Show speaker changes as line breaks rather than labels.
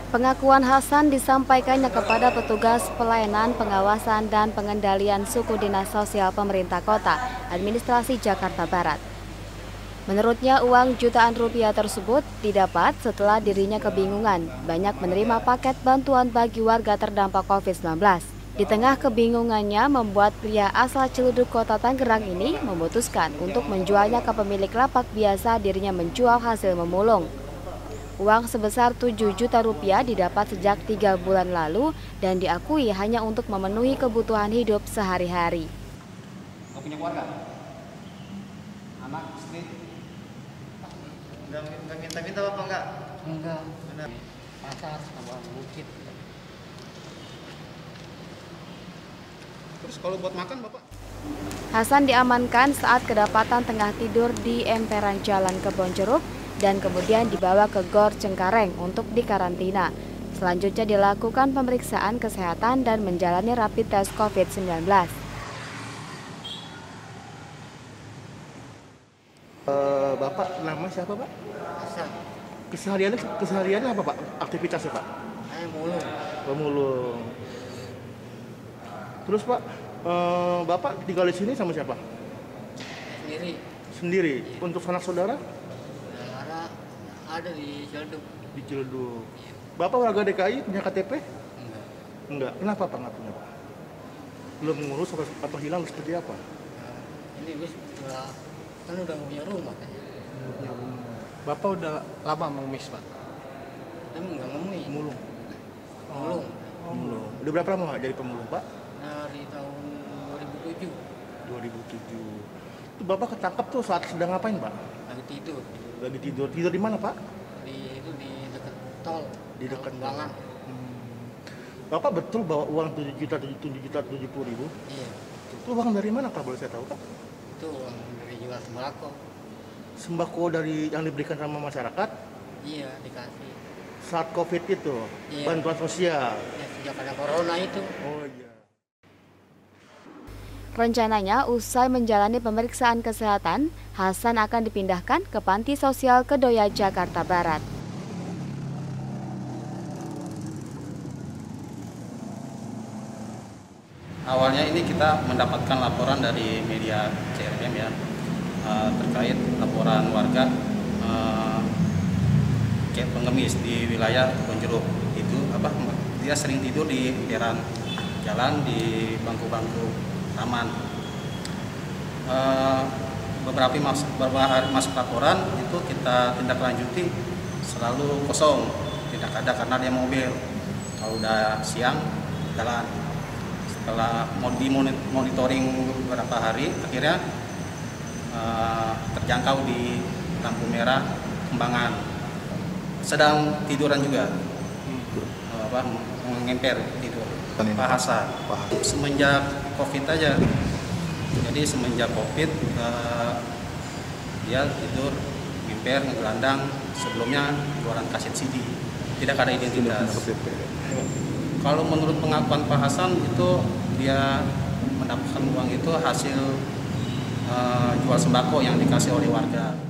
Pengakuan Hasan disampaikannya kepada petugas pelayanan pengawasan dan pengendalian suku Dinas Sosial Pemerintah Kota, Administrasi Jakarta Barat. Menurutnya, uang jutaan rupiah tersebut didapat setelah dirinya kebingungan banyak menerima paket bantuan bagi warga terdampak COVID-19. Di tengah kebingungannya membuat pria asal Ciledug Kota Tangerang ini memutuskan untuk menjualnya ke pemilik lapak biasa dirinya menjual hasil memulung. Uang sebesar 7 juta rupiah didapat sejak 3 bulan lalu dan diakui hanya untuk memenuhi kebutuhan hidup sehari-hari.
Kau punya keluarga? Anak, istri?
Enggak minta-minta apa enggak?
Enggak. Pasar sama bukit. Terus kalau buat makan Bapak?
Hasan diamankan saat kedapatan tengah tidur di emperan Jalan Kebonjeruk dan kemudian dibawa ke Gor Cengkareng untuk dikarantina. Selanjutnya dilakukan pemeriksaan kesehatan dan menjalani rapid test COVID-19.
Bapak nama siapa Pak?
Hasan.
Kesehariannya apa Pak? Aktivitasnya Pak?
Saya mulung.
Pemulung. Terus Pak, Bapak tinggal di sini sama siapa?
Sendiri.
Sendiri. Untuk sanak saudara?
Karena ada di Ciledug.
Di Ciledug. Bapak warga DKI punya KTP?
Enggak.
Enggak. Kenapa Pak nggak punya Pak? Belum ngurus atau hilang seperti apa?
Ini bis kan udah nggak punya rumah kan?
Bapak udah lama mengemis, Pak?
Emang nggak ngemis.
Pemulung.
Mulung.
Pemulung. Udah berapa lama Pak jadi pemulung Pak?
Dari tahun 2007.
2007. Itu Bapak ketangkap tuh saat sedang ngapain Pak?
Lagi tidur.
Lagi tidur. Tidur di mana Pak?
Di dekat tol.
Di dekat
Bangan.
Bapak betul bawa uang 7 juta 70 ribu?
Iya.
Itu uang dari mana Pak boleh saya tahu Pak?
Itu uang dari jual sembako.
Sembako dari yang diberikan sama masyarakat
Iya, dikasih.
saat COVID itu,
Iya.
bantuan sosial.
Ya, sejak ada corona itu.
Oh iya.
Rencananya, usai menjalani pemeriksaan kesehatan, Hasan akan dipindahkan ke Panti Sosial Kedoya, Jakarta Barat.
Awalnya ini kita mendapatkan laporan dari media CRM ya, terkait laporan warga pengemis di wilayah Kebonjeruk. Itu dia sering tidur di emperan jalan, di bangku-bangku taman. Beberapa hari masuk laporan itu kita tindak lanjuti, selalu kosong, tidak ada karena dia mobil. Kalau udah siang jalan. Setelah monitoring beberapa hari, akhirnya terjangkau di lampu merah Kembangan. Sedang tiduran juga, mengemper tidur. Pak Hasan. Semenjak COVID aja. Jadi semenjak COVID dia tidur, ngemper, ngegelandang. Sebelumnya jualan kaset CD. Tidak ada identitas. Kalau menurut pengakuan Pak Hasan itu dia mendapatkan uang itu hasil jual sembako yang dikasih oleh warga.